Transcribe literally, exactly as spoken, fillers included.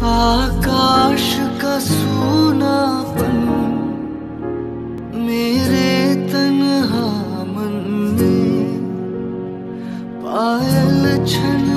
आकाश का सूनापन मेरे तन्हा मन में पायल छन